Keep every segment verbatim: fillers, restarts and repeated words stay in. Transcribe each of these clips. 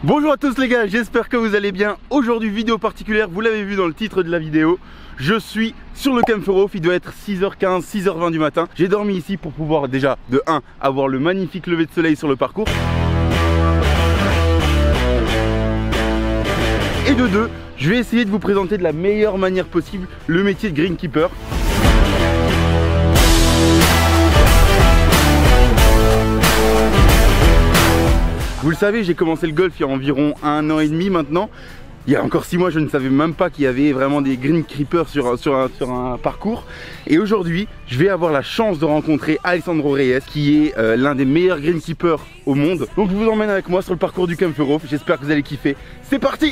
Bonjour à tous les gars, j'espère que vous allez bien. Aujourd'hui vidéo particulière, vous l'avez vu dans le titre de la vidéo. Je suis sur le Kempferhof, il doit être six heures quinze, six heures vingt du matin. J'ai dormi ici pour pouvoir déjà, de un, avoir le magnifique lever de soleil sur le parcours. Et de deux, je vais essayer de vous présenter de la meilleure manière possible le métier de greenkeeper. Vous le savez, j'ai commencé le golf il y a environ un an et demi maintenant. Il y a encore six mois, je ne savais même pas qu'il y avait vraiment des greenkeepers sur, sur, un, sur un parcours. Et aujourd'hui, je vais avoir la chance de rencontrer Alessandro Reyes, qui est euh, l'un des meilleurs greenkeepers au monde. Donc je vous emmène avec moi sur le parcours du Kempferhof. J'espère que vous allez kiffer. C'est parti!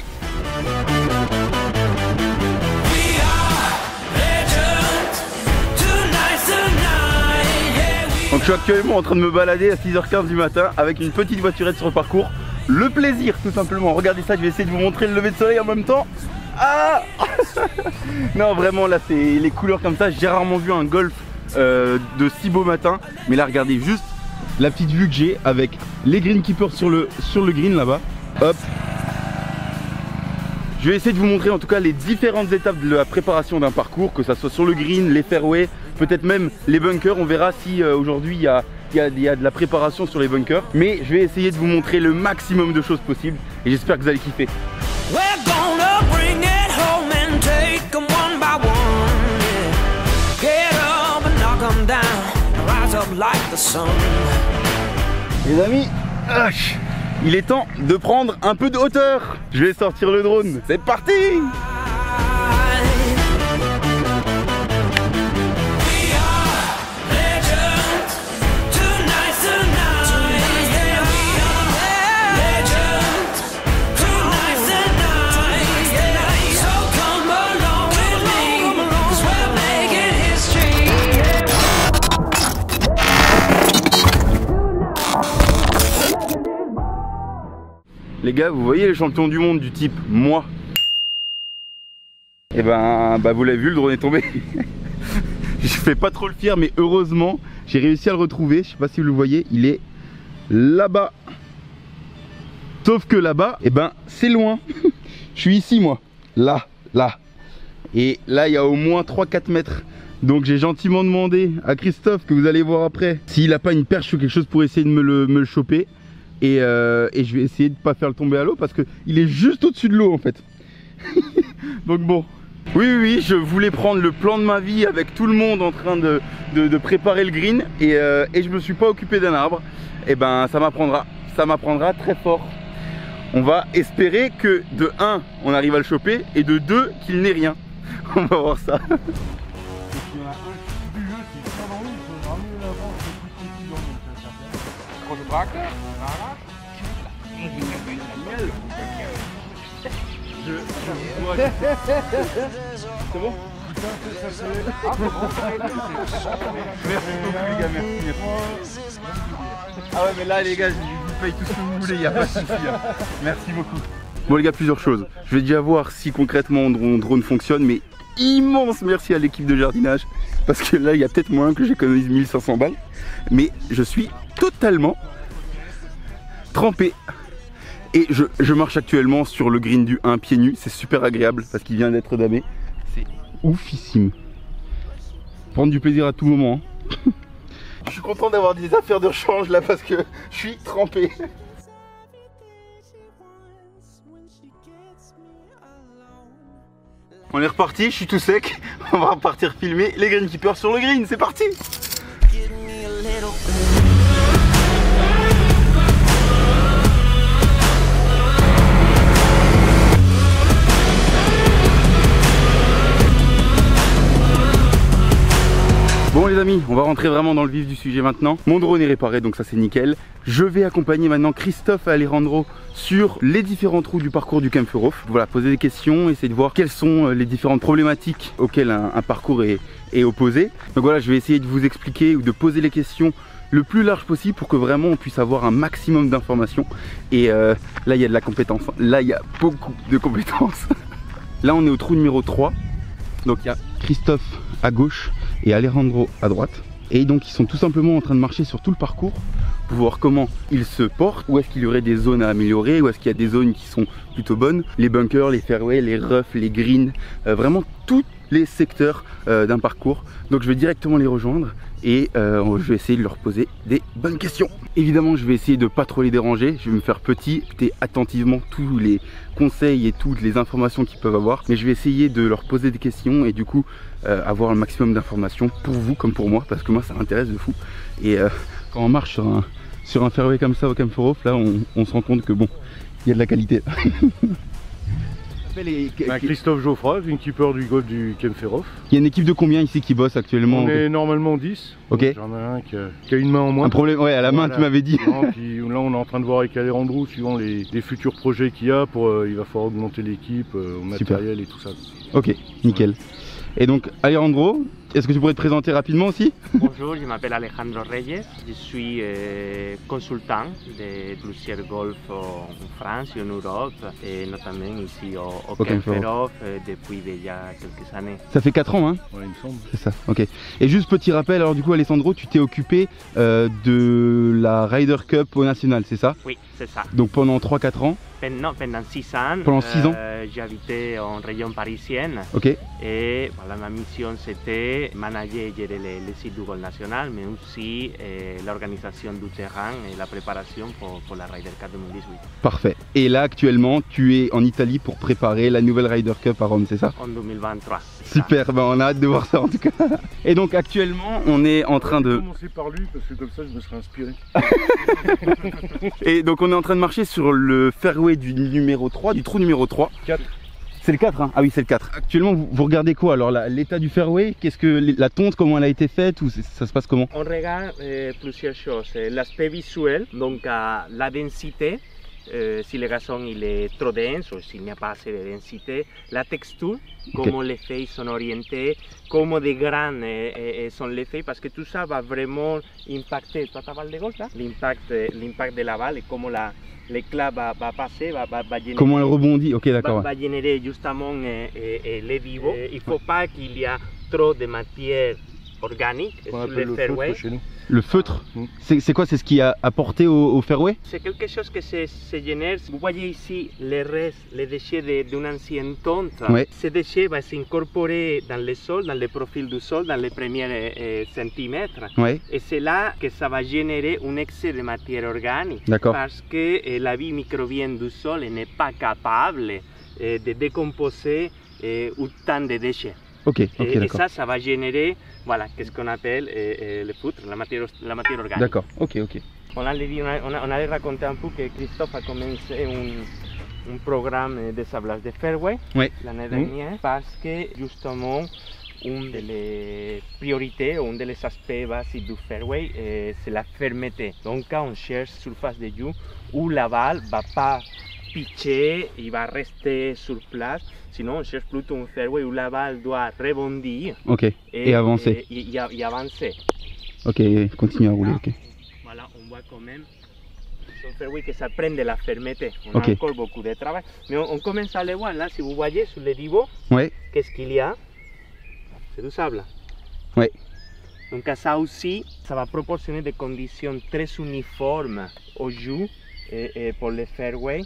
Donc je suis actuellement en train de me balader à six heures quinze du matin avec une petite voiturette sur le parcours. Le plaisir tout simplement, regardez ça, je vais essayer de vous montrer le lever de soleil en même temps. Ah non vraiment là c'est les couleurs comme ça, j'ai rarement vu un golf euh, de si beau matin. Mais là regardez juste la petite vue que j'ai avec les greenkeepers sur le, sur le green là-bas. Hop. Je vais essayer de vous montrer en tout cas les différentes étapes de la préparation d'un parcours, que ça soit sur le green, les fairways, peut-être même les bunkers. On verra si euh, aujourd'hui il y a, y, a, y a de la préparation sur les bunkers. Mais je vais essayer de vous montrer le maximum de choses possibles et j'espère que vous allez kiffer. Les amis, il est temps de prendre un peu de hauteur. Je vais sortir le drone, c'est parti! Les gars, vous voyez les champions du monde du type moi? Et ben, bah vous l'avez vu, le drone est tombé. Je fais pas trop le fier, mais heureusement, j'ai réussi à le retrouver. Je sais pas si vous le voyez, il est là-bas. Sauf que là-bas, et ben, c'est loin. Je suis ici moi, là, là. Et là, il y a au moins trois quatre mètres. Donc j'ai gentiment demandé à Christophe, que vous allez voir après, s'il a pas une perche ou quelque chose pour essayer de me le, me le choper. Et, euh, et je vais essayer de ne pas faire le tomber à l'eau parce qu'il est juste au-dessus de l'eau en fait. Donc bon. Oui, oui, oui, je voulais prendre le plan de ma vie avec tout le monde en train de, de, de préparer le green. Et, euh, et je me suis pas occupé d'un arbre. Et ben ça m'apprendra. Ça m'apprendra très fort. On va espérer que de un, on arrive à le choper. Et de deux, qu'il n'ait rien. On va voir ça. Je, je c'est bon? Merci beaucoup les gars, merci, merci. Ah ouais mais là les gars, je vous paye tout ce que vous voulez, il n'y a pas de souci. Merci beaucoup. Bon les gars, plusieurs choses. Je vais déjà voir si concrètement mon drone fonctionne, mais immense merci à l'équipe de jardinage. Parce que là il y a peut-être moyen que j'économise mille cinq cents balles. Mais je suis totalement trempé. Et je, je marche actuellement sur le green du un pieds nus. C'est super agréable parce qu'il vient d'être damé. C'est oufissime. Prendre du plaisir à tout moment. Hein. Je suis content d'avoir des affaires de rechange là parce que je suis trempé. On est reparti, je suis tout sec. On va repartir filmer les greenkeepers sur le green. C'est parti! Bon les amis, on va rentrer vraiment dans le vif du sujet maintenant. Mon drone est réparé, donc ça c'est nickel. Je vais accompagner maintenant Christophe et Alejandro sur les différents trous du parcours du Kempferhof. Voilà, poser des questions, essayer de voir quelles sont les différentes problématiques auxquelles un, un parcours est, est opposé. Donc voilà, je vais essayer de vous expliquer ou de poser les questions le plus large possible pour que vraiment on puisse avoir un maximum d'informations. Et euh, là il y a de la compétence, là il y a beaucoup de compétences. Là on est au trou numéro trois. Donc il y a Christophe à gauche et Alejandro à droite. Et donc ils sont tout simplement en train de marcher sur tout le parcours pour voir comment il se porte, où est-ce qu'il y aurait des zones à améliorer, où est-ce qu'il y a des zones qui sont plutôt bonnes, les bunkers, les fairways, les roughs, les greens, euh, vraiment tous les secteurs euh, d'un parcours. Donc je vais directement les rejoindre et euh, je vais essayer de leur poser des bonnes questions. Évidemment, je vais essayer de pas trop les déranger, je vais me faire petit, écouter attentivement tous les conseils et toutes les informations qu'ils peuvent avoir, mais je vais essayer de leur poser des questions et du coup euh, avoir un maximum d'informations pour vous comme pour moi, parce que moi ça m'intéresse de fou. Et euh, quand on marche sur un, sur un fairway comme ça au Kemferhof, là on, on se rend compte que bon, il y a de la qualité. Les... Ben, Christophe Geoffroy, greenkeeper du golf du Kemferhof. Il y a une équipe de combien ici qui bosse actuellement? On est normalement dix. Ok. J'en ai un qui a, qui a une main en moins. Un problème, ouais, à la main, voilà. Tu m'avais dit. Non, puis là on est en train de voir avec Alejandro, suivant les, les futurs projets qu'il y a, pour, euh, il va falloir augmenter l'équipe, euh, au matériel et tout ça. Ok, nickel. Ouais. Et donc Alejandro, est-ce que tu pourrais te présenter rapidement aussi? Bonjour, je m'appelle Alejandro Reyes, je suis euh, consultant de plusieurs golfs en France et en Europe, et notamment ici au, au Kemferhof euh, depuis déjà quelques années. Ça fait quatre ans, hein? Ouais, il me semble. C'est ça, ok. Et juste petit rappel, alors du coup Alessandro, tu t'es occupé euh, de la Ryder Cup au national, c'est ça? Oui, c'est ça. Donc pendant trois quatre ans? Non, pendant six ans. Pendant six ans euh, j'habitais en région parisienne. Ok. Et voilà, ma mission c'était manager et gérer les, les sites du golf national, mais aussi euh, l'organisation du terrain et la préparation pour, pour la Ryder Cup deux mille dix-huit. Parfait. Et là actuellement, tu es en Italie pour préparer la nouvelle Ryder Cup à Rome, c'est ça? En deux mille vingt-trois. Super, ben on a hâte de voir ça en tout cas. Et donc actuellement, on est en train de... Je vais commencer par lui parce que comme ça je me serais inspiré. Et donc on est en train de marcher sur le fairway du numéro trois, du trou numéro trois. quatre. C'est le quatre, hein? Ah oui, c'est le quatre. Actuellement, vous, vous regardez quoi? Alors l'état du fairway, qu'est-ce que la tonte, comment elle a été faite, ou ça se passe comment? On regarde euh, plusieurs choses. L'aspect visuel, donc euh, la densité. Euh, si le gazon il est trop dense ou s'il n'y a pas assez de densité, la texture, okay. Comment les feuilles sont orientées, comment des grains euh, euh, sont les feuilles, parce que tout ça va vraiment impacter toi, ta balle de golf, l'impact de la balle et comment l'éclat va, va passer, va, va, va générer, comment elle rebondit, ok d'accord. Va, va générer justement euh, euh, les vivos. Euh, il ne faut pas qu'il y ait trop de matière organique sur le fairway. Chez nous. Le feutre, mmh. c'est quoi? C'est ce qui a apporté au, au fairway? C'est quelque chose qui se, se génère. Vous voyez ici les restes, les déchets d'une ancienne tonte. Ouais. Ces déchets vont s'incorporer dans le sol, dans le profil du sol, dans les premiers euh, centimètres. Ouais. Et c'est là que ça va générer un excès de matière organique. D'accord. Parce que euh, la vie microbienne du sol n'est pas capable euh, de décomposer euh, autant de déchets. Ok, ok, et, et d'accord. ça, ça va générer, voilà, qu'est-ce qu'on appelle euh, euh, le foutre, la matière, la matière organique. D'accord, ok, ok. On allait, on, a, on allait raconter un peu que Christophe a commencé un, un programme de sablage de fairway ouais. l'année dernière, mmh. Parce que justement, une des priorités, un des aspects basiques du fairway, euh, c'est la fermeté. Donc, quand on cherche surface de jeu où la balle ne va pas pitcher, il va rester sur place. Sinon, on cherche plutôt un fairway où la balle doit rebondir. Ok. Et, et avancer. Et, et, et avancer. Ok, continue à rouler. Là, ok. Voilà, on voit quand même. C'est un fairway que ça prend de la fermeté. On okay. a encore beaucoup de travail. Mais on, on commence à le voir là, si vous voyez sur le niveau. Ouais. Qu'est-ce qu'il y a? C'est du sable. Ouais. Donc ça aussi, ça va proportionner des conditions très uniformes au jeu. Et, et pour les fairways,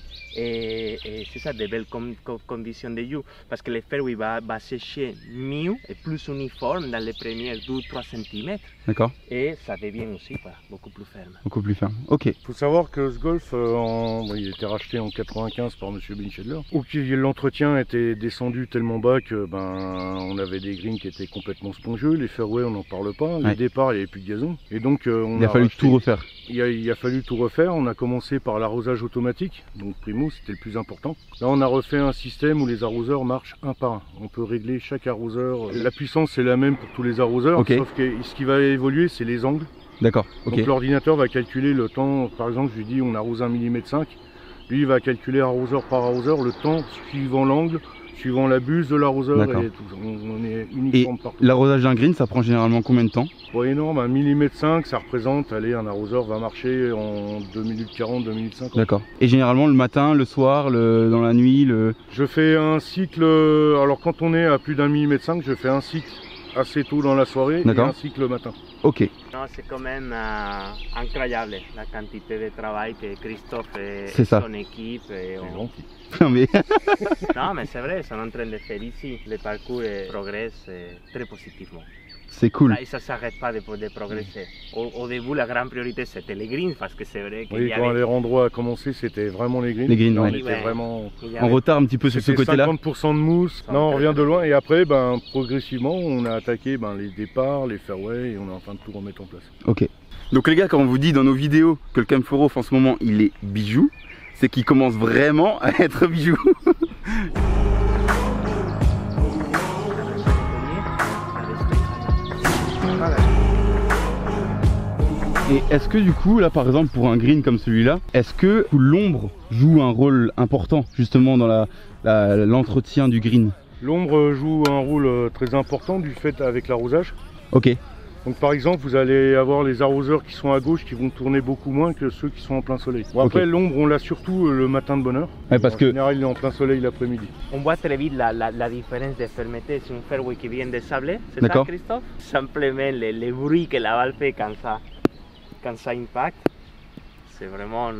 et, et c'est ça, de belles com, com, conditions de jeu, parce que le fairway va, va sécher mieux et plus uniforme dans les premiers deux trois centimètres. D'accord. Et ça devient aussi voilà, beaucoup plus ferme. Beaucoup plus ferme, ok. Il faut savoir que ce golf, euh, en, bon, il a été racheté en quatre-vingt-quinze par M. Binchedler. Où l'entretien était descendu tellement bas que ben, on avait des greens qui étaient complètement spongieux, les fairways on n'en parle pas, ouais. Les départs il n'y avait plus de gazon. Et donc, euh, on il a, a fallu racheté, tout refaire. Il a, il a fallu tout refaire, on a commencé par l'arrosage automatique, donc primo c'était le plus important. Là on a refait un système où les arroseurs marchent un par un. On peut régler chaque arroseur, la puissance est la même pour tous les arroseurs, okay. Sauf que ce qui va évoluer c'est les angles. D'accord. Okay. Donc l'ordinateur va calculer le temps, par exemple je lui dis on arrose un millimètre cinq, lui il va calculer arroseur par arroseur le temps suivant l'angle, suivant la buse de l'arroseur et tout. On, on est uniforme et partout. L'arrosage d'un green ça prend généralement combien de temps? Bon, énorme, un millimètre cinq ça représente, allez, un arroseur va marcher en deux minutes quarante, deux minutes cinquante. D'accord. Et généralement le matin, le soir, le, dans la nuit, le... Je fais un cycle, alors quand on est à plus d'un millimètre cinq, je fais un cycle assez tôt dans la soirée et ainsi que le matin. Ok. Non, c'est quand même euh, incroyable la quantité de travail que Christophe et, et son équipe. Et on... Non mais, non, mais c'est vrai, ils sont en train de faire ici. Le parcours progresse très positivement. C'est cool. Là, et ça ne s'arrête pas de, de progresser. Au, au début, la grande priorité, c'était les greens, parce que c'est vrai qu'il oui, y quand avait... les endroits a commencé, c'était vraiment les greens. Les greens, là, ouais. On était ouais. vraiment avait... en retard un petit peu sur ce côté-là. cinquante pour cent de mousse. Non, on revient de loin. Et après, ben, progressivement, on a attaqué ben, les départs, les fairways, et on est en train de tout remettre en place. Ok. Donc les gars, quand on vous dit dans nos vidéos que le Camp Furrow en ce moment, il est bijou, c'est qu'il commence vraiment à être bijou. Et est-ce que du coup, là par exemple pour un green comme celui-là, est-ce que l'ombre joue un rôle important justement dans l'entretien la, la, du green? L'ombre joue un rôle très important du fait avec l'arrosage. Ok. Donc par exemple, vous allez avoir les arroseurs qui sont à gauche qui vont tourner beaucoup moins que ceux qui sont en plein soleil. Bon, après, okay. L'ombre, on l'a surtout le matin de bonne heure. Ouais, parce en que... général, il est en plein soleil l'après-midi. On voit très vite la, la, la différence de fermeté sur un fairway qui vient de sabler. C'est ça, Christophe? Simplement les, les bruits que la balle fait quand ça, quand ça impacte. C'est vraiment...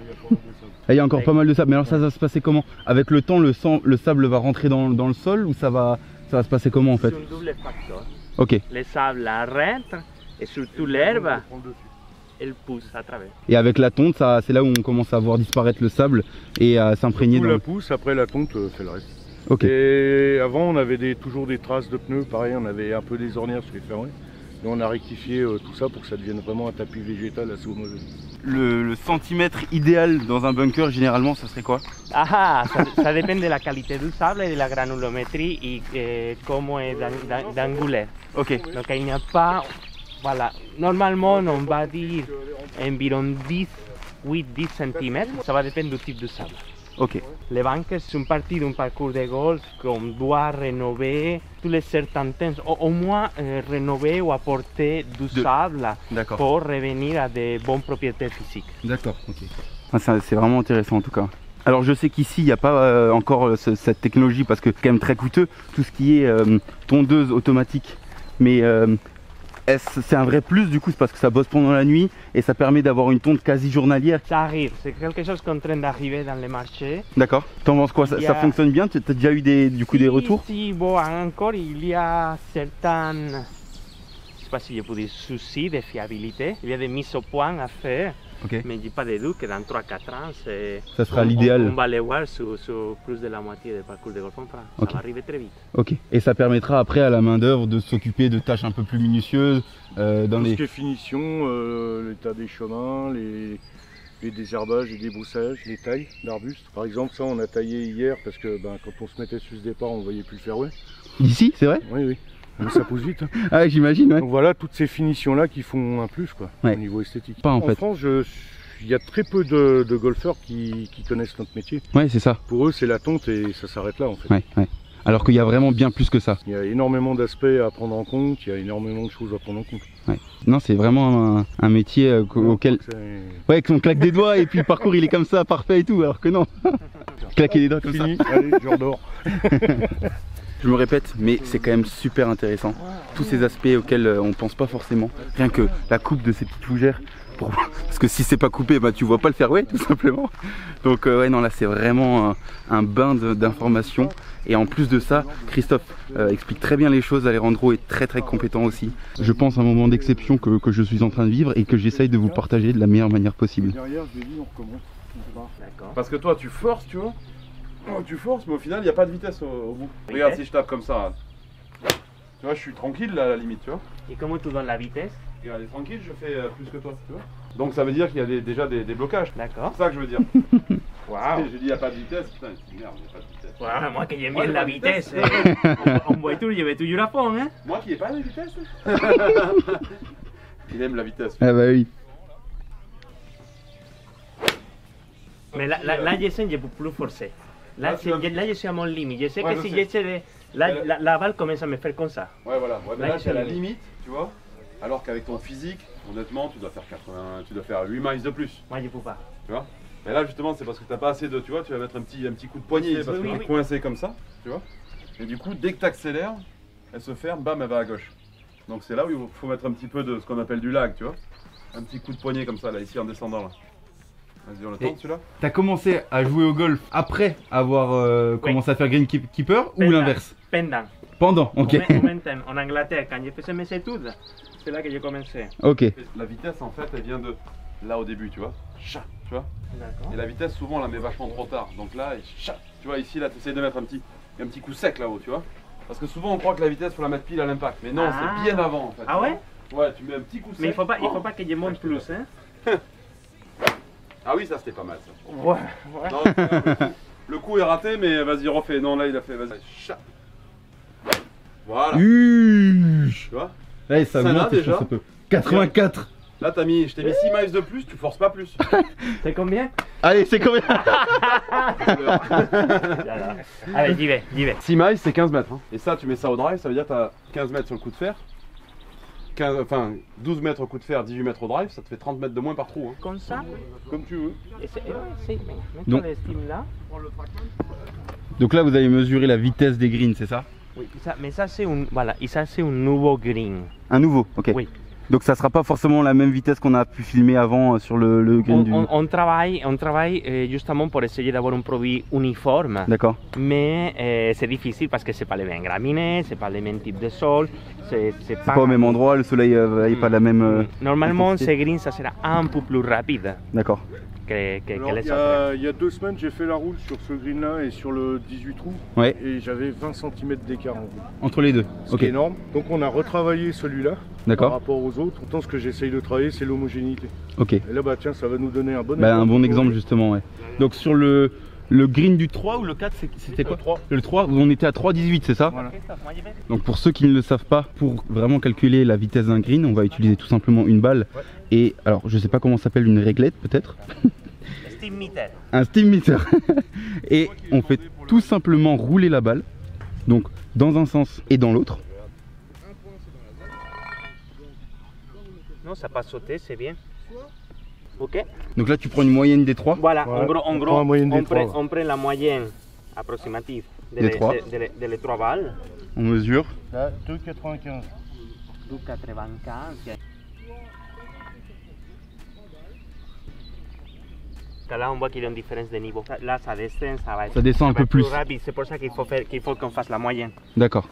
Il y a encore pas mal de sable. Mais alors ça, ça va se passer comment? Avec le temps, le, sang, le sable va rentrer dans, dans le sol ou ça va, ça va se passer comment en fait? C'est un double facteur. Ok. Le sable rentre et surtout l'herbe, elle pousse à travers. Et avec la tonte, c'est là où on commence à voir disparaître le sable et à s'imprégner dans... la pousse, après la tonte euh, fait le reste. Ok. Et avant, on avait des, toujours des traces de pneus, pareil, on avait un peu des ornières sur les fairways. Et on a rectifié euh, tout ça pour que ça devienne vraiment un tapis végétal assez homogène. Le, le centimètre idéal dans un bunker, généralement, ça serait quoi? Ah, ça, ça dépend de la qualité du sable et de la granulométrie et eh, comment est d'angulaire. Ok. Donc il n'y a pas... Voilà. Normalement, on va dire environ dix, huit à dix centimètres. Ça va dépendre du type de sable. Ok. Les bunkers sont partie d'un parcours de golf qu'on doit rénover tous les certains temps, au, au moins euh, rénover ou apporter du de... sable pour revenir à des bonnes propriétés physiques. D'accord, ok. Ah, c'est vraiment intéressant en tout cas. Alors je sais qu'ici il n'y a pas euh, encore euh, ce, cette technologie parce que c'est quand même très coûteux, tout ce qui est euh, tondeuse automatique. Mais euh, c'est un vrai plus du coup, c'est parce que ça bosse pendant la nuit et ça permet d'avoir une tonte quasi journalière. Ça arrive, c'est quelque chose qu'on est en train d'arriver dans les marchés. D'accord. T'en penses quoi? Ça, a... ça fonctionne bien? Tu as déjà eu des, du coup, si, des retours? Si, bon, encore il y a certains, je ne sais pas si je peux dire soucis de fiabilité. Il y a des mises au point à faire. Okay. Mais je n'ai pas de doute que dans trois à quatre ans, ça sera l'idéal. On, on va les voir sur, sur plus de la moitié des parcours de golf en France. Okay. Ça va arriver très vite. Ok. Et ça permettra après à la main d'œuvre de s'occuper de tâches un peu plus minutieuses. Euh, dans Tout les... ce qui est finition, euh, l'état des chemins, les, les désherbages et débroussages, les tailles d'arbustes. Par exemple, ça on a taillé hier parce que ben, quand on se mettait sur ce départ, on ne voyait plus le fairway. Ici, c'est vrai? Oui, oui. Mais ça pousse vite. Ah, j'imagine, ouais. Donc voilà, toutes ces finitions-là qui font un plus, quoi, ouais. Au niveau esthétique. Pas en, en fait. France, je, il y a très peu de, de golfeurs qui, qui connaissent notre métier. Ouais, c'est ça. Pour eux, c'est la tonte et ça s'arrête là, en fait. Ouais, ouais. Alors qu'il y a vraiment bien plus que ça. Il y a énormément d'aspects à prendre en compte, il y a énormément de choses à prendre en compte. Ouais. Non, c'est vraiment un, un métier euh, non, auquel... Ouais, qu'on claque des doigts et puis le parcours il est comme ça, parfait et tout, alors que non. Claquer les doigts comme Fini. ça. Allez, je redors. Je me répète, mais c'est quand même super intéressant. Tous ces aspects auxquels on pense pas forcément. Rien que la coupe de ces petites fougères. Pour... Parce que si c'est pas coupé, bah, tu vois pas le fairway tout simplement. Donc euh, ouais, non, là c'est vraiment un, un bain d'informations. Et en plus de ça, Christophe euh, explique très bien les choses. Alejandro est très très compétent aussi. Je pense à un moment d'exception que, que je suis en train de vivre et que j'essaye de vous partager de la meilleure manière possible. Derrière, je l'ai dit, on recommence. Parce que toi tu forces, tu vois. Oh, tu forces, mais au final il n'y a pas de vitesse au, au bout. Oui, regarde, si je tape comme ça, tu vois, je suis tranquille là à la limite, tu vois. Et comment tu donnes la vitesse? Regarde, tranquille, je fais euh, plus que toi, tu vois. Donc ça veut dire qu'il y a des, déjà des, des blocages. D'accord. C'est ça que je veux dire. Waouh. J'ai dit il n'y a pas de vitesse, putain, merde, il n'y a pas de vitesse. Ouais, moi qui j'aime bien la vitesse, vitesse. En voiture je vais toujours à fond, hein. Moi qui n'ai pas de vitesse. Il aime la vitesse. Ah bah oui. Mais là, là, là je sais que je peux plus forcer. Là, là, je, un... là je suis à mon limite. Je sais ouais, que je si sais. j'essaie de... Là, la, la, la balle commence à me faire comme ça. Ouais, voilà. Ouais, mais là, là, tu es à la limite, tu vois. Alors qu'avec ton physique, honnêtement, tu dois faire quatre-vingts, tu dois faire huit miles de plus. Moi, je peux pas. Tu vois. Et là, justement, c'est parce que tu n'as pas assez de... Tu vois, tu vas mettre un petit, un petit coup de poignet parce oui, que tu es oui. coincé comme ça, tu vois. Et du coup, dès que tu accélères, elle se ferme, bam, elle va à gauche. Donc c'est là où il faut mettre un petit peu de ce qu'on appelle du lag, tu vois. Un petit coup de poignet comme ça, là, ici en descendant là. Vas-y, on le tente celui-là. T'as commencé à jouer au golf après avoir euh, commencé à faire greenkeeper ou Pendant. l'inverse? Pendant. Pendant, ok. En même temps, en Angleterre, quand j'ai fait mes études, c'est là que j'ai commencé. Ok. La vitesse en fait, elle vient de là au début, tu vois. Chat, tu vois. D'accord. Et la vitesse, souvent, on la met vachement trop tard. Donc là, chat, tu vois, ici, là, tu essaies de mettre un petit, un petit coup sec là-haut, tu vois. Parce que souvent, on croit que la vitesse, faut la mettre pile à l'impact. Mais non, Ah. c'est bien avant en fait. Ah ouais? Ouais, tu mets un petit coup sec. Mais il faut pas, il faut pas que je monte plus, hein? Ah oui, ça c'était pas mal ça. Ouais, ouais. Non, le, coup, le coup est raté, mais vas-y, refais. Non, là, il a fait, vas-y. Chat. Voilà. Uch. Tu vois. Ouais, ça Ça monte, là, je déjà. pense un peu. quatre-vingt-quatre. Là, t'as mis, je t'ai mis six miles de plus, tu forces pas plus. C'est combien? Allez, c'est combien? Allez, j'y vais, j'y vais. six miles, c'est quinze mètres. Hein. Et ça, tu mets ça au drive, ça veut dire que tu as quinze mètres sur le coup de fer. quinze, enfin, douze mètres au coup de fer, dix-huit mètres au drive, ça te fait trente mètres de moins par trou. Hein. Comme ça? Comme tu veux. Et c'est, ouais, c'est, mets Donc- l'estime là. Donc là, vous allez mesurer la vitesse des greens, c'est ça? Oui, ça, mais ça c'est un, voilà, et ça c'est un nouveau green. Un nouveau, ok. Oui. Donc ça sera pas forcément la même vitesse qu'on a pu filmer avant euh, sur le, le green On, du... on, on travaille, on travaille euh, justement pour essayer d'avoir un produit uniforme. D'accord. Mais euh, c'est difficile parce que c'est pas les mêmes graminées, c'est pas les mêmes types de sol, c'est c'est C'est pas au même endroit, le soleil euh, est pas de la même... euh, Normalement, intensité. ces greens, ça sera un peu plus rapide D'accord. que, que, Alors, que il, les y autres. a, il y a deux semaines, j'ai fait la roule sur ce green là et sur le dix-huit trous. Ouais. Et j'avais vingt centimètres d'écart en roule. Entre les deux. Ce Ok. qui est énorme. Donc on a retravaillé celui-là par D'accord. rapport aux autres. Pourtant, ce que j'essaye de travailler, c'est l'homogénéité. Ok. Et là, bah tiens, ça va nous donner un bon Bah, exemple. un bon exemple justement, ouais. Donc sur le, le green du trois ou le quatre, c'est- c'était quoi? Le trois. Le trois, on était à trois virgule dix-huit, c'est ça? Voilà. Donc pour ceux qui ne le savent pas, pour vraiment calculer la vitesse d'un green, on va utiliser tout simplement une balle. Ouais. Et alors je sais pas comment ça s'appelle, une réglette peut-être? Steam meter. Un steam meter. Et on fait tout simplement rouler la balle, donc dans un sens et dans l'autre. Non, ça n'a pas sauté, c'est bien. Ok. Donc là tu prends une moyenne des trois. Voilà, Voilà, en gros, en on gros prend la moyenne des on, prend, trois. on prend la moyenne approximative de Des les, trois. de- de les- de les trois balles. On mesure. Là, deux quatre-vingt-quinze. deux quatre-vingt-quinze. Là, on voit qu'il y a une différence de niveau. Là, ça descend, ça va être, Ça descend un va peu être plus. rapide. C'est pour ça qu'il faut, faire- qu'il faut qu'on fasse la moyenne. D'accord.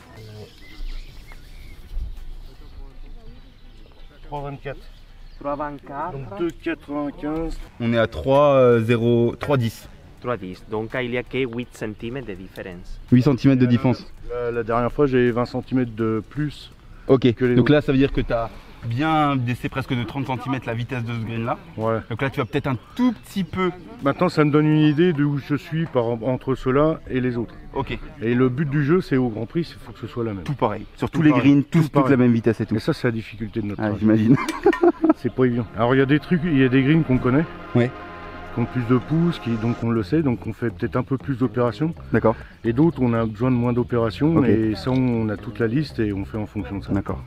trois vingt-quatre. trois vingt-quatre, Donc deux quatre-vingt-quinze. On est à trois zéro trois dix. trois dix. Donc, il n'y a que huit centimètres de différence. huit centimètres de différence. La, la dernière fois, j'avais vingt centimètres de plus. Ok. Que les Donc autres. là ça veut dire que tu as bien baissé presque de trente centimètres la vitesse de ce green là. Ouais. Donc là tu vas peut-être un tout petit peu. Maintenant, ça me donne une idée de où je suis par, entre ceux-là et les autres. Ok. Et le but du jeu, c'est au Grand Prix, il faut que ce soit la même. Tout pareil. Sur Tout tous les pareil. greens, tous Tout toute la pareil. même vitesse et tout. Et ça, c'est la difficulté de notre Ah, travail. j'imagine. C'est pas évident. Alors, il y a des trucs, il y a des greens qu'on connaît. Ouais. Qui ont plus de pouces, qui, donc on le sait, donc on fait peut-être un peu plus d'opérations. D'accord. Et d'autres, on a besoin de moins d'opérations. Ok. Et ça, on a toute la liste et on fait en fonction de ça. D'accord.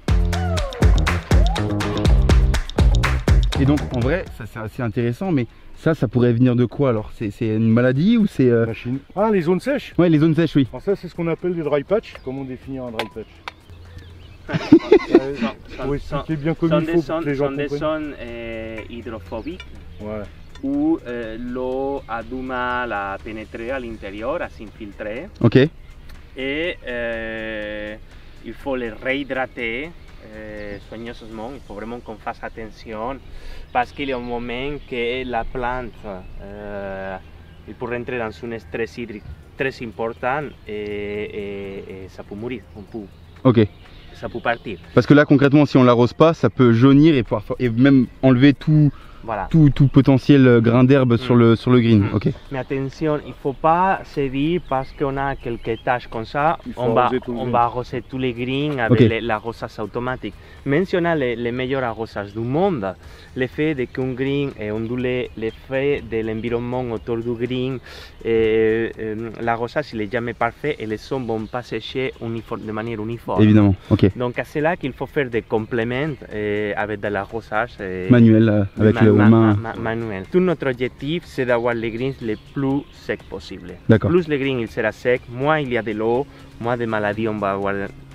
Et donc en vrai, ça c'est assez intéressant, mais ça, ça pourrait venir de quoi alors? C'est c'est une maladie ou c'est... euh, Machine. Ah, les zones sèches. Ouais, les zones sèches, oui. Alors ça, c'est ce qu'on appelle des dry patch. Comment définir un dry patch? Pour expliquer bien comme Sont il des faut pour zones, que les gens sont des comprennent. zones euh, hydrophobiques Ouais. où euh, l'eau a du mal à pénétrer à l'intérieur, à s'infiltrer. Ok. Et euh, il faut les réhydrater euh, soigneusement. Il faut vraiment qu'on fasse attention parce qu'il y a un moment que la plante euh, il peut rentrer dans un stress hydrique très important et, et- et ça peut mourir, on peut- Ok. ça peut partir. Parce que là concrètement, si on l'arrose pas, ça peut jaunir et, pouvoir, et même enlever tout, Voilà. tout, tout potentiel euh, grain d'herbe sur, Mm. le, sur le green. Mm. Ok. Mais attention, il ne faut pas se dire parce qu'on a quelques tâches comme ça, Il faut on va, arroser tout le on green. va arroser tous les greens avec Ok. les- l'arrosage automatique. Même si on a les, les meilleurs arrosages du monde, le fait de qu'un green est ondulé, le fait de l'environnement autour du green, euh, euh, l'arrosage il est jamais parfait et les sons ne vont pas sécher uniforme- de manière uniforme. Évidemment. Ok. Donc c'est là qu'il faut faire des compléments euh, avec de l'arrosage. euh, Manuel euh, avec ma- le ma- main. ma- ma- manuel. Tout notre objectif, c'est d'avoir les greens les plus secs possibles. D'accord. Plus le green il sera sec, moins il y a de l'eau, moins de maladies on va avoir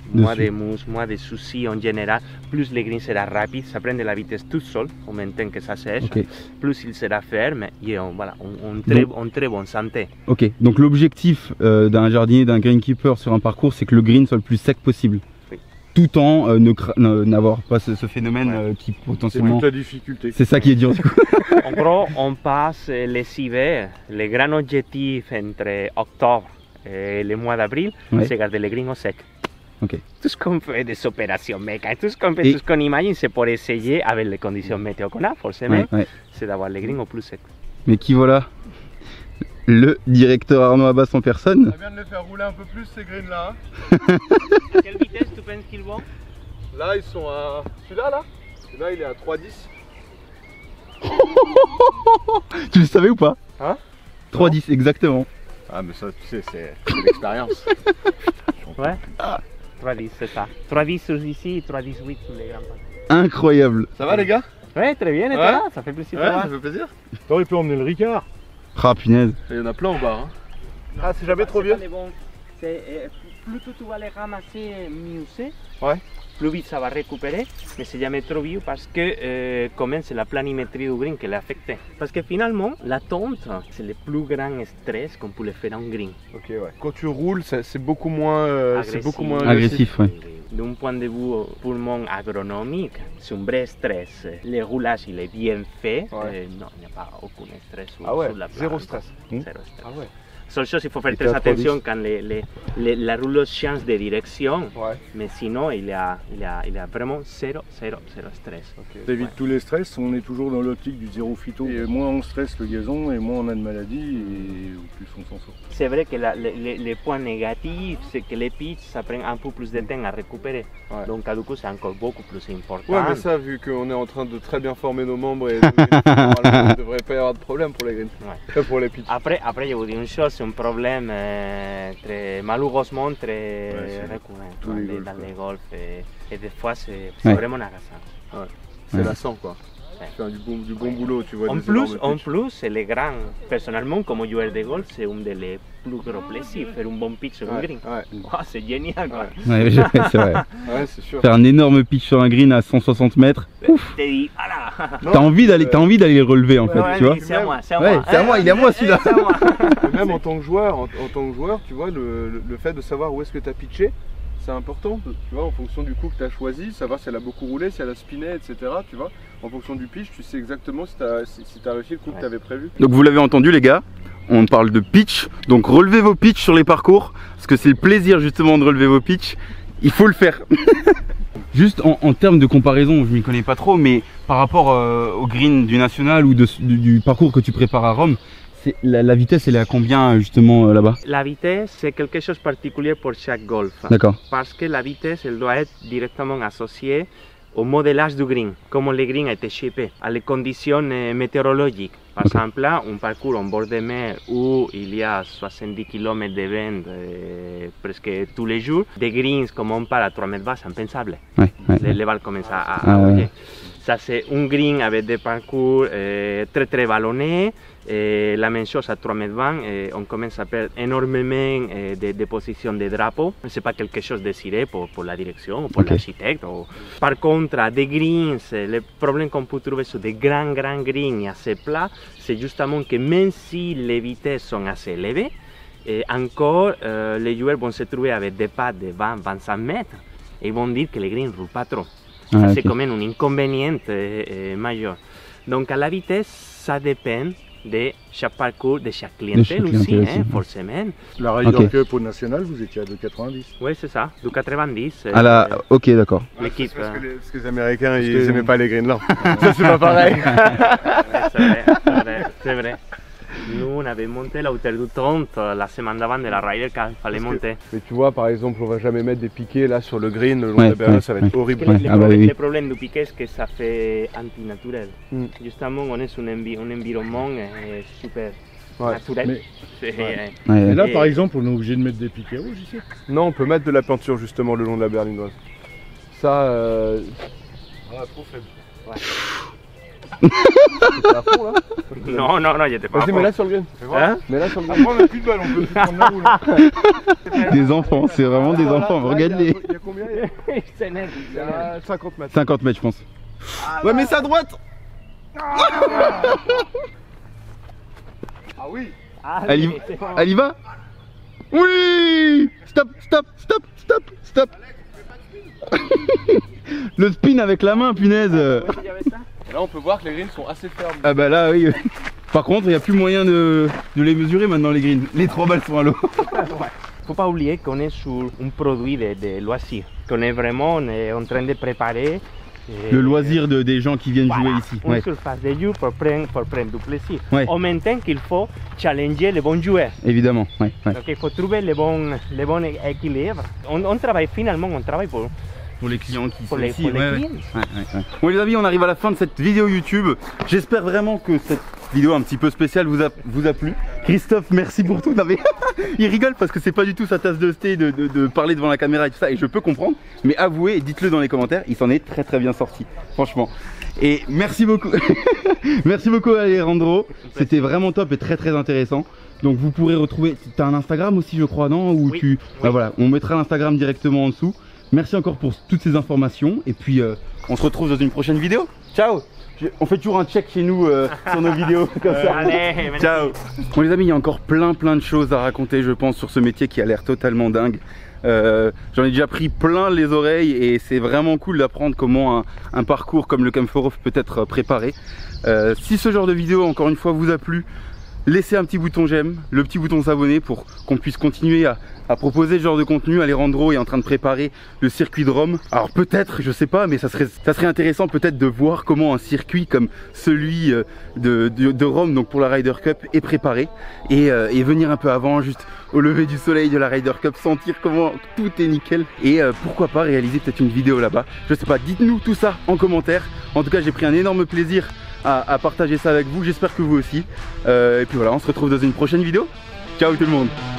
moins dessus. de mousse, moins de soucis en général. Plus le green sera rapide, ça prend de la vitesse tout seul, en même temps que ça sèche. Ok. Plus il sera ferme et on, voilà, on, on très, Donc- en très bonne santé. Ok, donc l'objectif euh, d'un jardinier, d'un greenkeeper sur un parcours, c'est que le green soit le plus sec possible. Oui. Tout en euh, ne cra- ne- n'avoir pas ce, ce phénomène Ouais. euh, qui C'est potentiellement... toute la difficulté. C'est ça qui est dur du coup. En gros, on passe les hivers, le grand objectif entre octobre et le mois d'avril, Ouais. c'est garder les greens au sec. Ok. Tout ce qu'on fait des opérations méca, tout ce qu'on fait, Et- tout ce qu'on imagine, c'est pour essayer, avec les conditions météo qu'on a, forcément, Ouais, ouais. c'est d'avoir les greens au plus sec. Mais qui voilà, le directeur Arnaud Abbas en personne. Ça vient de les faire rouler un peu plus ces greens là. Quelle vitesse tu penses qu'ils vont? Là ils sont à. Celui-là là Celui-là il est à trois dix. Tu le savais ou pas? Hein? trois dix exactement. Ah mais ça tu sais c'est l'expérience. Ouais. trois dix, c'est ça. trois dix sur ici, trois dix-huit sur les grands pas. Incroyable. Ça va les gars? Ouais, très bien, et Ouais. toi, ça fait plaisir de voir. fait plaisir. T'aurais pu emmener le Ricard. Ah punaise. Il y en a plein au bar. Hein. Ah c'est jamais trop C'est vieux. pas les bons. C'est, euh, plus tu vas les ramasser mieux c'est, Ouais. plus vite ça va récupérer, mais c'est jamais trop vieux parce que euh, quand même c'est la planimétrie du green qui l'a affecté. Parce que finalement, la tonte, c'est le plus grand stress qu'on peut faire en green. Ok ouais. Quand tu roules c'est beaucoup moins euh, c'est beaucoup moins Agressif, ouais. D'un point de vue purement agronomique, c'est un vrai stress. Le roulage il est bien fait, Ouais. euh, non, il n'y a pas aucun stress sur, Ah ouais, sur la plante. zéro stress. Zéro stress. Ah ouais. Seule chose, il faut faire Et très t'es à attention quand les, les, les- la rouleuse change de direction, Ouais. mais sinon il y a, il y a, il y a vraiment zéro, zéro, zéro stress. Ça évite tous les stress, on est toujours dans l'optique du zéro phyto. Et moins on stresse le gazon et moins on a de maladies et au plus on s'en sort. C'est vrai que la- le, le- le point négatif, c'est que les pitchs, ça prend un peu plus de temps à récupérer. Ouais. Donc du coup, c'est encore beaucoup plus important. Ouais, mais ça, vu qu'on est en train de très bien former nos membres et normalement, il ne devrait pas y avoir de problème pour les greens. Ouais. Euh, pour les pitchs. Après, après, je vous dis une chose, c'est un problème euh, très, malheureusement très Ouais, c'est récurrent tous dans les les, golfs, dans ouais. les golfs. Et, et des fois, c'est c'est Ouais. vraiment agaçant. C'est Ouais. lassant quoi. Ouais. Tu fais du bon, du bon boulot, tu vois. En des plus, énormes en pitchs. plus, c'est les grands. Personnellement, comme joueur de golf, c'est un des plus gros plaisirs, faire un bon pitch sur un Ouais, green. ouais, Oh, c'est génial, quoi. Ouais, je- c'est vrai. ouais, c'est sûr. Faire un énorme pitch sur un green à cent soixante mètres, Tu te dis, voilà. t'as envie d'aller, t'as envie d'aller le relever en fait, Ouais, tu vois. mais c'est à moi, c'est à Ouais, moi. c'est à moi, il est à moi, celui-là. C'est à moi. Et même en tant que joueur, en, en tant que joueur, tu vois, le, le- le fait de savoir où est-ce que tu as pitché, c'est important. Tu vois, en fonction du coup que tu as choisi, savoir si elle a beaucoup roulé, si elle a spiné, et cetera. Tu vois, en fonction du pitch, tu sais exactement si tu as si, si t'as réussi le coup Ouais. que tu avais prévu. Donc vous l'avez entendu les gars, on parle de pitch, donc relevez vos pitchs sur les parcours, parce que c'est le plaisir justement de relever vos pitchs, il faut le faire. Juste en, en termes de comparaison, je m'y connais pas trop, mais par rapport euh, au green du national ou de- du, du parcours que tu prépares à Rome, c'est- la, la vitesse elle est à combien justement euh, là-bas? La vitesse, c'est quelque chose de particulier pour chaque golf. D'accord. Parce que la vitesse, elle doit être directement associée au modélage du green, comment le green a été shapé, à les conditions euh, météorologiques. Par Ok. exemple, là, un parcours en bord de mer où il y a soixante-dix kilomètres de vent euh, presque tous les jours, des greens comme on parle à trois mètres bas, c'est impensable. Ouais, ouais. Les, les balles commencent à, à, Ah, à ouais. bouger. Ça, c'est un green avec des parcours euh, très très vallonnés. Et la même chose à trois mètres vingt, et on commence à perdre énormément euh, de, de positions de drapeau. Ce n'est pas quelque chose désiré pour, pour la direction ou pour Ok. l'architecte. ou- Par contre, à des greens, euh, le problème qu'on peut trouver sur des grands grands greens assez plats, c'est justement que même si les vitesses sont assez élevées, et encore euh, les joueurs vont se trouver avec des pads de vingt à vingt-cinq mètres et ils vont dire que les greens ne roulent pas trop. Ça, Ah, c'est ok. quand même un inconvénient euh, euh, majeur. Donc, à la vitesse, ça dépend de chaque parcours, de chaque clientèle chaque aussi, clientèle hein, aussi. forcément. La Ryder Ok. Cup au national, vous étiez à deux quatre-vingt-dix. Oui, c'est ça, du quatre-vingt-dix. euh, Ah là, ok d'accord. l'équipe. Parce que, euh, les, parce que les Américains, ils que- aimaient pas les Greenlands. Ça, c'est pas pareil. ouais, c'est vrai, c'est vrai, c'est vrai. Nous, on avait monté la hauteur du trente euh, la semaine d'avant de la Ryder Cup, il fallait Parce que- monter. Mais tu vois, par exemple, on va jamais mettre des piquets là sur le green le long Ouais, de la berge, ouais, ça va ouais. être horrible. Le, Ouais, le ah bah problème, oui. le problème du piquet, c'est que ça fait anti-naturel. Mm. Justement, on est sur un, envi- un environnement euh, super Ouais. naturel. Mais- C'est- ouais. euh, Ouais, Et ouais. là Et- par exemple, on est obligé de mettre des piquets rouges ici. Non, on peut mettre de la peinture justement le long de la berlinoise. Ça, euh, Ah, trop faible. T'es à fond là. Non, non, non, j'étais pas. Vas-y, mets-la sur le green. Hein? Mets-la sur le green. Après, on a plus de balles, on peut plus prendre la roue. Des enfants, c'est vraiment des enfants, regarde-les. Il y a combien? Il y a cinquante mètres. cinquante mètres, je pense. Ouais, mais c'est à droite. Ah oui. Elle y, elle y va? Oui. Stop, stop, stop, stop, stop. Le spin avec la main, punaise. Et là, on peut voir que les greens sont assez fermes. Ah bah là, oui. Par contre, il n'y a plus moyen de, de les mesurer maintenant, les greens. Les trois balles sont à l'eau. Faut pas oublier qu'on est sur un produit de, de loisir, qu'on est vraiment on est en train de préparer le loisir de, des gens qui viennent voilà, jouer ici. Une Ouais. surface de jeu pour prendre, pour prendre du plaisir. Ouais. En même temps qu'il faut challenger les bons joueurs. Évidemment, ouais, ouais. Donc il faut trouver le bon, le bon équilibre. On, on travaille finalement, on travaille pour, Pour les clients qui pour sont les, ici. pour les ouais, ouais. clients. Ouais, ouais, ouais. Bon les amis, on arrive à la fin de cette vidéo YouTube. J'espère vraiment que cette vidéo un petit peu spéciale vous a, vous a plu. Christophe, merci pour tout. Non, mais il rigole parce que c'est pas du tout sa tasse de thé de, de, de parler devant la caméra et tout ça, et je peux comprendre. Mais avouez et dites-le dans les commentaires, il s'en est très très bien sorti, franchement. Et merci beaucoup. Merci beaucoup Alejandro. C'était vraiment top et très très intéressant. Donc vous pourrez retrouver, tu as un Instagram aussi je crois, non? Ou Oui, tu... oui. Bah, voilà, on mettra l'Instagram directement en dessous. Merci encore pour toutes ces informations et puis euh, on se retrouve dans une prochaine vidéo. Ciao. Je- On fait toujours un check chez nous euh, sur nos vidéos comme ça. Allez, merci. Ciao. Bon les amis, il y a encore plein plein de choses à raconter je pense sur ce métier qui a l'air totalement dingue. Euh, J'en ai déjà pris plein les oreilles et c'est vraiment cool d'apprendre comment un, un parcours comme le Kemferhof peut être préparé. Euh, si ce genre de vidéo encore une fois vous a plu, laissez un petit bouton j'aime, le petit bouton s'abonner pour qu'on puisse continuer à, à proposer ce genre de contenu. Alejandro est en train de préparer le circuit de Rome. Alors peut-être, je sais pas, mais ça serait, ça serait intéressant peut-être de voir comment un circuit comme celui euh, de, de, de Rome, donc pour la Ryder Cup, est préparé. Et, euh, et venir un peu avant, juste au lever du soleil de la Ryder Cup, sentir comment tout est nickel. Et euh, pourquoi pas réaliser peut-être une vidéo là-bas. Je sais pas, dites-nous tout ça en commentaire. En tout cas, j'ai pris un énorme plaisir à, à partager ça avec vous. J'espère que vous aussi. Euh, et puis voilà, on se retrouve dans une prochaine vidéo. Ciao tout le monde.